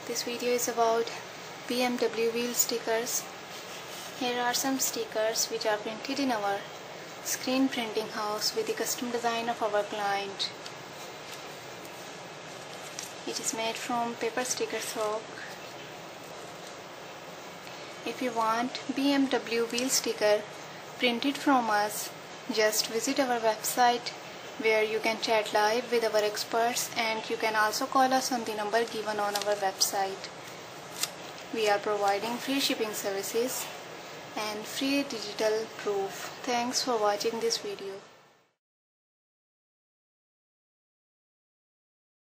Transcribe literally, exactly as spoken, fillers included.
This video is about B M W wheel stickers. Here are some stickers which are printed in our screen printing house with the custom design of our client. It is made from paper sticker sock. If you want B M W wheel sticker printed from us, just visit our website where you can chat live with our experts, and you can also call us on the number given on our website. We are providing free shipping services and free digital proof. Thanks for watching this video.